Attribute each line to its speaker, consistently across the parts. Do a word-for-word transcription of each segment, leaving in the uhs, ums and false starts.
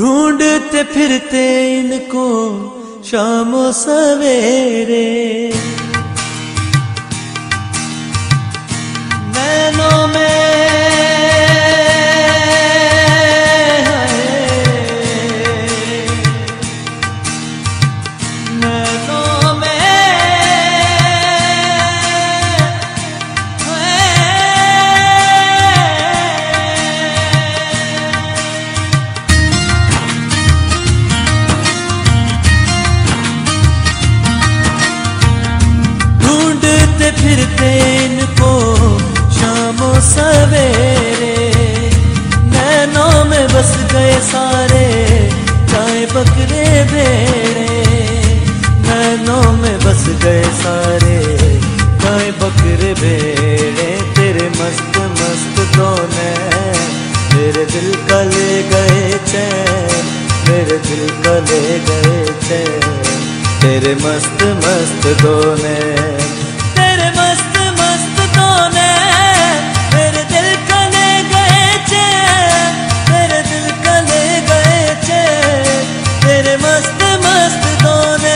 Speaker 1: ढूंढते फिरते इनको शामो सवेरे, नैनों में नैनों में फिरते इनको शामो सवेरे, नैनों में बस गए सारे गाय बकरे भेड़े, नैनों में बस गए सारे गाय बकरे भेड़े। तेरे मस्त मस्त दोने मेरे दिल का ले गए चैन, मेरे दिल का ले गए चैन, तेरे मस्त मस्त दोने मस्त मस्त दोने मेरे दिल का ले गए चैन, मेरे दिल का ले गए चैन, तेरे मस्त मस्त दोने।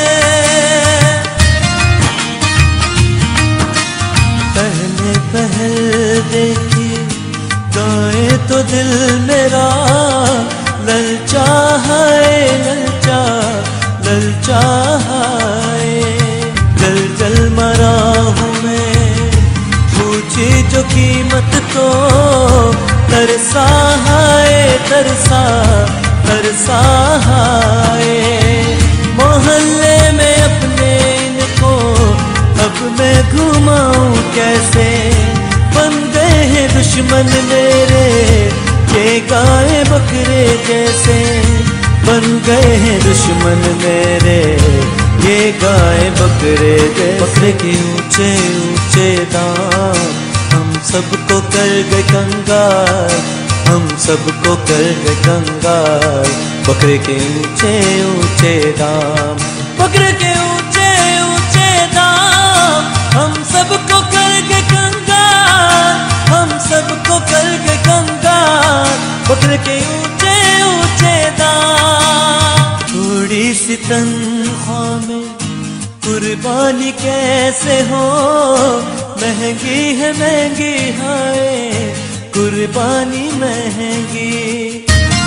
Speaker 1: पहले पहल देखी गाए तो दिल मेरा ललचा है, ललचा ललचा है, जल जल मरा हूँ मैं, पूछी जो कीमत तो तरसा है, तरसा तरसा है। मोहल्ले में अपने इनको अब मैं घुमाऊं कैसे, बन गए हैं दुश्मन मेरे ये गाय बकरे जैसे, बन गए हैं दुश्मन मेरे ये गाय बकरे जैसे। बकरे के ऊंचे ऊंचे दाम हम सबको कर गए कंगाल, हम सबको कर गए कंगाल। बकरे के ऊंचे ऊंचे दाम, बकरे के ऊंचे ऊंचे दाम हम सबको कर गए कंगाल, हम सबको कर गए कंगाल। बकरे के ऊंचे ऊंचे दाम, थोड़ी सी तन्ख्वाह में कुर्बानी कैसे हो, महंगी है महंगी है कुर्बानी महंगी।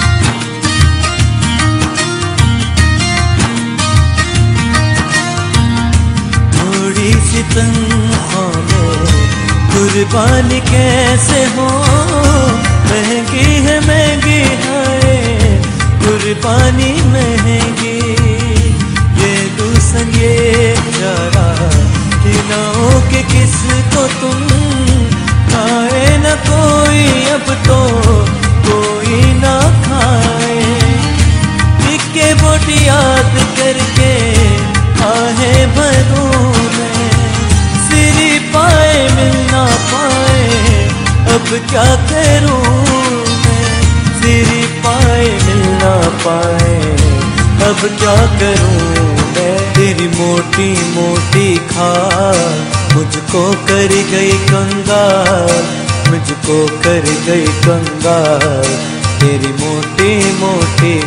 Speaker 1: थोड़ी सी तन्ख्वाह में कुर्बानी कैसे हो, महंगी है महंगी है कुर्बानी महंगी। ये दूसन ये चारा खिलाओगे किसको तुम, खाए न कोई अब तो कोई ना खाए। इक्के बोटी याद करके आहे भरूं मैं, सिरी पाए मिल ना पाए अब क्या करूं मैं, सिरी पाए मिल ना पाए अब क्या करूं मैं। तेरी मोटी मोटी खाल मुझको कर गई कंगाल, मुझको कर गई कंगाल। तेरी मोटी मोटी